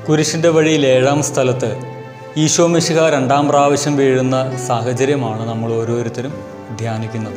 കുരിശിൻ്റെ വഴിയിൽ 7-ാം സ്ഥലത്ത് ഈശോ മിശിഹ 2-ാം പ്രാവശ്യം വീഴുന്ന സാഹചര്യമാണ് നമ്മൾ ഓരോരുത്തരും ധ്യാനിക്കുന്നത്.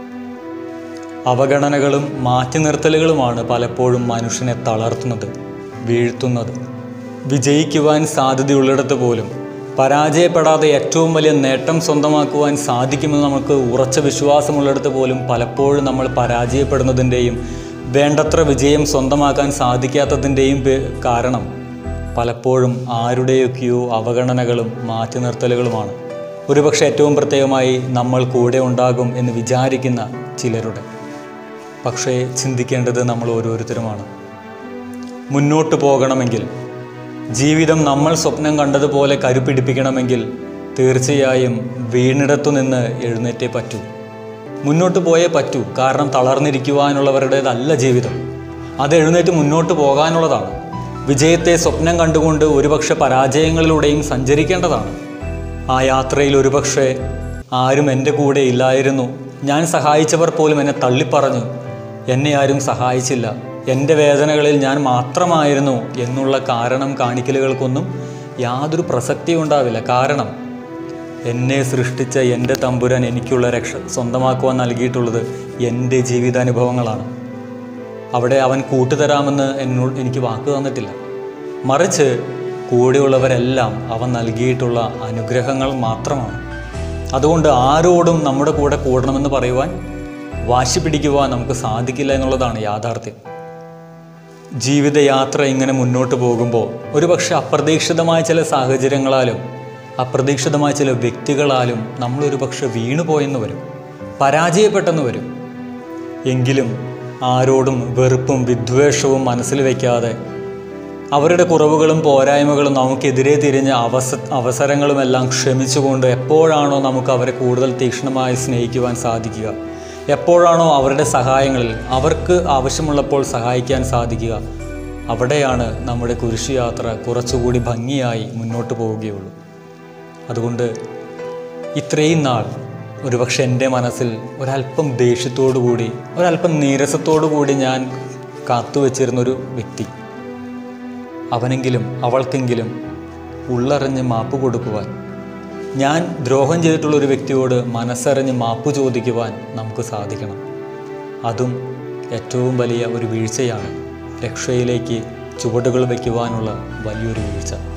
അവഗണനകളും മാറ്റി നിർത്തലുകളുമാണ് പലപ്പോഴും മനുഷ്യനെ തളർത്തുന്നത്, വീഴ്ത്തുന്നത്. വിജയിക്കുവാൻ സാധ്യതയുള്ളിടത്ത് പോലും പരാജയപ്പെടാതെ ഏറ്റവും വലിയ നേട്ടം സ്വന്തമാക്കുവാൻ സാധിക്കുമെന്ന് നമുക്ക് ഉറച്ച വിശ്വാസമുള്ളിടത്ത് പോലും പലപ്പോഴും നമ്മൾ പരാജയപ്പെടുന്നതിൻ്റെയും വേണ്ടത്ര വിജയം സ്വന്തമാക്കാൻ സാധിക്കാത്തതിൻ്റെയും കാരണം പലപ്പോഴും ആരുടെയൊക്കെയോ അവഗണനകളും മാറ്റി നിർത്തലുകളുമാണ്. ഒരുപക്ഷെ ഏറ്റവും പ്രത്യേകമായി നമ്മൾ കൂടെ ഉണ്ടാകും എന്ന് വിചാരിക്കുന്ന ചിലരുടെ. പക്ഷേ ചിന്തിക്കേണ്ടത് നമ്മൾ ഓരോരുത്തരുമാണ്. മുന്നോട്ട് പോകണമെങ്കിൽ, ജീവിതം നമ്മൾ സ്വപ്നം കണ്ടതുപോലെ കരുപിടിപ്പിക്കണമെങ്കിൽ തീർച്ചയായും വീണിടത്തു നിന്ന് എഴുന്നേറ്റേ പറ്റൂ. മുന്നോട്ട് പോയേ പറ്റൂ. കാരണം തളർന്നിരിക്കുവാനുള്ളവരുടേതല്ല ജീവിതം, അത് എഴുന്നേറ്റ് മുന്നോട്ട് പോകാനുള്ളതാണ്. വിജയത്തെ സ്വപ്നം കണ്ടുകൊണ്ട് ഒരുപക്ഷെ പരാജയങ്ങളിലൂടെയും സഞ്ചരിക്കേണ്ടതാണ്. ആ യാത്രയിൽ ഒരുപക്ഷെ ആരും എൻ്റെ കൂടെ ഇല്ലായിരുന്നു, ഞാൻ സഹായിച്ചവർ പോലും എന്നെ തള്ളിപ്പറഞ്ഞു, എന്നെ ആരും സഹായിച്ചില്ല, എൻ്റെ വേദനകളിൽ ഞാൻ മാത്രമായിരുന്നു എന്നുള്ള കാരണം കാണിക്കലുകൾക്കൊന്നും യാതൊരു പ്രസക്തിയും ഉണ്ടാവില്ല. കാരണം എന്നെ സൃഷ്ടിച്ച എൻ്റെ തമ്പുരാൻ എനിക്കുള്ള രക്ഷ സ്വന്തമാക്കുവാൻ നൽകിയിട്ടുള്ളത് എൻ്റെ ജീവിതാനുഭവങ്ങളാണ്. അവിടെ അവൻ കൂട്ടുതരാമെന്ന് എനിക്ക് വാക്ക് തന്നിട്ടില്ല. മറിച്ച് കൂടെയുള്ളവരെല്ലാം അവൻ നൽകിയിട്ടുള്ള അനുഗ്രഹങ്ങൾ മാത്രമാണ്. അതുകൊണ്ട് ആരോടും നമ്മുടെ കൂടെ കൂടണമെന്ന് പറയുവാൻ, വാശി പിടിക്കുവാൻ നമുക്ക് സാധിക്കില്ല എന്നുള്ളതാണ് യാഥാർത്ഥ്യം. ജീവിതയാത്ര ഇങ്ങനെ മുന്നോട്ട് പോകുമ്പോൾ ഒരുപക്ഷെ അപ്രതീക്ഷിതമായ ചില സാഹചര്യങ്ങളാലും അപ്രതീക്ഷിതമായ ചില വ്യക്തികളാലും നമ്മളൊരുപക്ഷെ വീണുപോയെന്ന് വരും, പരാജയപ്പെട്ടെന്ന് വരും. എങ്കിലും ആരോടും വെറുപ്പും വിദ്വേഷവും മനസ്സിൽ വയ്ക്കാതെ അവരുടെ കുറവുകളും പോരായ്മകളും നമുക്കെതിരെ തിരിഞ്ഞ അവസരങ്ങളുമെല്ലാം ക്ഷമിച്ചുകൊണ്ട് എപ്പോഴാണോ നമുക്ക് അവരെ കൂടുതൽ തീക്ഷ്ണമായി സ്നേഹിക്കുവാൻ സാധിക്കുക, എപ്പോഴാണോ അവരുടെ സഹായങ്ങളിൽ അവർക്ക് ആവശ്യമുള്ളപ്പോൾ സഹായിക്കാൻ സാധിക്കുക, അവിടെയാണ് നമ്മുടെ കുരിശുയാത്ര കുറച്ചുകൂടി ഭംഗിയായി മുന്നോട്ട് പോവുകയുള്ളൂ. അതുകൊണ്ട് ഇത്രയും നാൾ ഒരുപക്ഷെ എൻ്റെ മനസ്സിൽ ഒരല്പം ദേഷ്യത്തോടു കൂടി, ഒരല്പം നീരസത്തോടു കൂടി ഞാൻ കാത്തുവച്ചിരുന്നൊരു വ്യക്തി, അവനെങ്കിലും അവൾക്കെങ്കിലും ഉള്ളറിഞ്ഞ് മാപ്പ് കൊടുക്കുവാൻ, ഞാൻ ദ്രോഹം ചെയ്തിട്ടുള്ളൊരു വ്യക്തിയോട് മനസ്സറിഞ്ഞ് മാപ്പ് ചോദിക്കുവാൻ നമുക്ക് സാധിക്കണം. അതും ഏറ്റവും വലിയ ഒരു വീഴ്ചയാണ്, രക്ഷയിലേക്ക് ചുവടുകൾ വയ്ക്കുവാനുള്ള വലിയൊരു വീഴ്ച.